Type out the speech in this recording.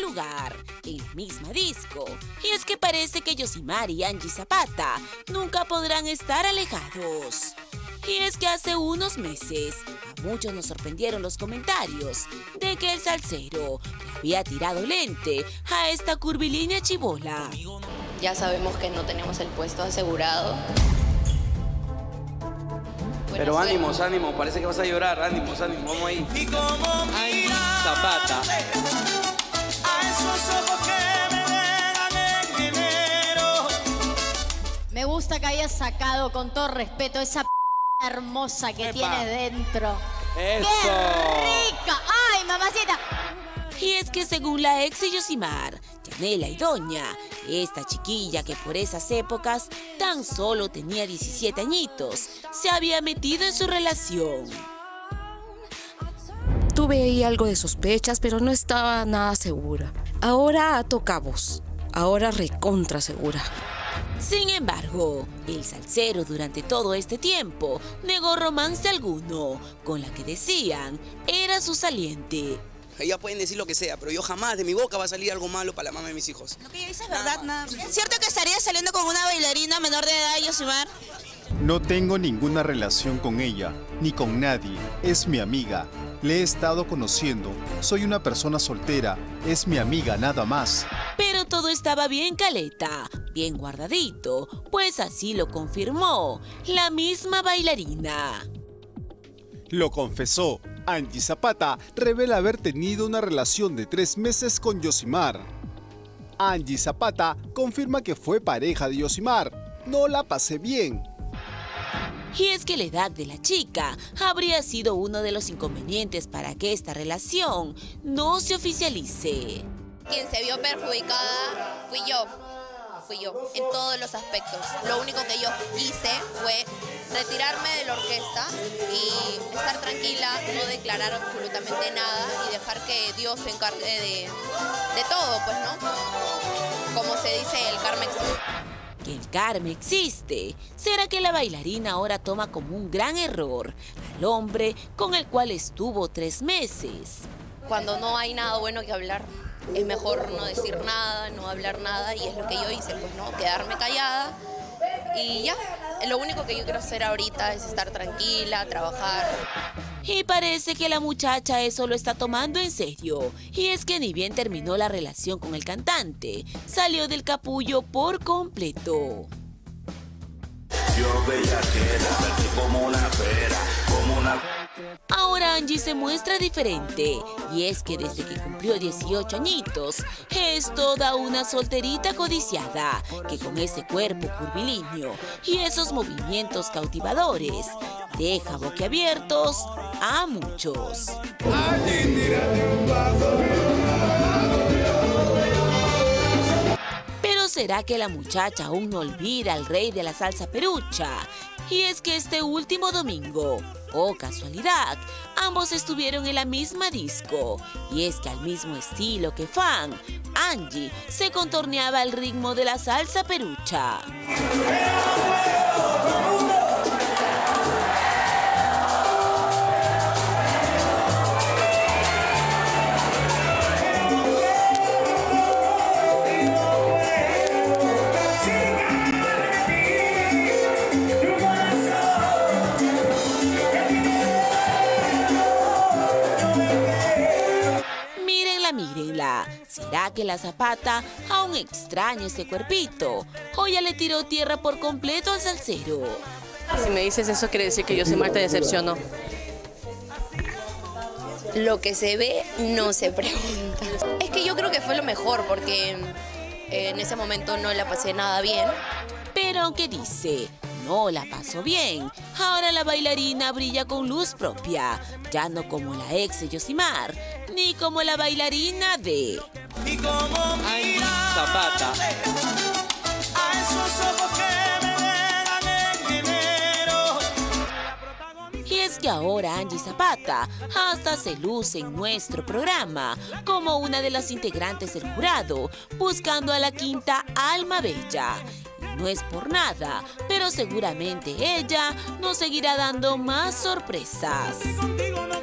lugar, en la misma disco. Y es que parece que Yosimar y Angie Zapata nunca podrán estar alejados. Y es que hace unos meses a muchos nos sorprendieron los comentarios de que el salsero le había tirado lente a esta curvilínea chibola. Ya sabemos que no tenemos el puesto asegurado. Pero ánimos, ánimo, parece que vas a llorar, ánimos, ánimo, vamos ahí. Y como Angie Zapata. a esos ojos que me dejan en enero. Me gusta que hayas sacado con todo respeto esa hermosa que tienes dentro. ¡Eso! ¡Qué rica! ¡Ay, mamacita! Y es que según la ex de Yosimar, Yanela y Doña, esta chiquilla que por esas épocas tan solo tenía 17 añitos, se había metido en su relación. Tuve ahí algo de sospechas, pero no estaba nada segura. Ahora ato cabos. Ahora recontra segura. Sin embargo, el salsero durante todo este tiempo negó romance alguno con la que decían era su saliente. Ellas pueden decir lo que sea, pero yo jamás de mi boca va a salir algo malo para la mamá de mis hijos. Lo que ella dice es verdad, nada. ¿Es cierto que estaría saliendo con una bailarina menor de edad, Yosimar? No tengo ninguna relación con ella, ni con nadie. Es mi amiga. Le he estado conociendo. Soy una persona soltera. Es mi amiga, nada más. Pero todo estaba bien caleta, bien guardadito, pues así lo confirmó la misma bailarina. Lo confesó. Angie Zapata revela haber tenido una relación de 3 meses con Yosimar. Angie Zapata confirma que fue pareja de Yosimar. No la pasé bien. Y es que la edad de la chica habría sido uno de los inconvenientes para que esta relación no se oficialice. Quien se vio perjudicada fui yo en todos los aspectos. Lo único que yo hice fue retirarme de la orquesta y estar tranquila, no declarar absolutamente nada y dejar que Dios se encargue de todo, pues, ¿no? Como se dice, el karma existe. Que el karma existe. ¿Será que la bailarina ahora toma como un gran error al hombre con el cual estuvo 3 meses? Cuando no hay nada bueno que hablar, es mejor no decir nada, no hablar nada, y es lo que yo hice, pues, ¿no? Quedarme callada y ya. Lo único que yo quiero hacer ahorita es estar tranquila, trabajar. Y parece que la muchacha eso lo está tomando en serio. Y es que ni bien terminó la relación con el cantante, salió del capullo por completo. Yo veía que era verte como una pera, como una... Ahora Angie se muestra diferente, y es que desde que cumplió 18 añitos, es toda una solterita codiciada, que con ese cuerpo curvilíneo y esos movimientos cautivadores, deja boquiabiertos a muchos. Pero ¿será que la muchacha aún no olvida al rey de la salsa perucha? Y es que este último domingo, oh casualidad, ambos estuvieron en la misma disco. Y es que al mismo estilo que Fan, Angie se contorneaba al ritmo de la salsa perucha. Mírenla, ¿será que la Zapata aún extraña ese cuerpito? ¿O ya le tiró tierra por completo al salsero? Si me dices eso, quiere decir que Yosimar te decepcionó. Lo que se ve no se pregunta. Es que yo creo que fue lo mejor porque en ese momento no la pasé nada bien. Pero aunque dice no la pasó bien, ahora la bailarina brilla con luz propia, ya no como la ex de Yosimar, ni como la bailarina de... Y como Angie Zapata. a esos ojos que me dejan en enero. Y es que ahora Angie Zapata hasta se luce en nuestro programa como una de las integrantes del jurado, buscando a la quinta alma bella. Y no es por nada, pero seguramente ella nos seguirá dando más sorpresas. Contigo no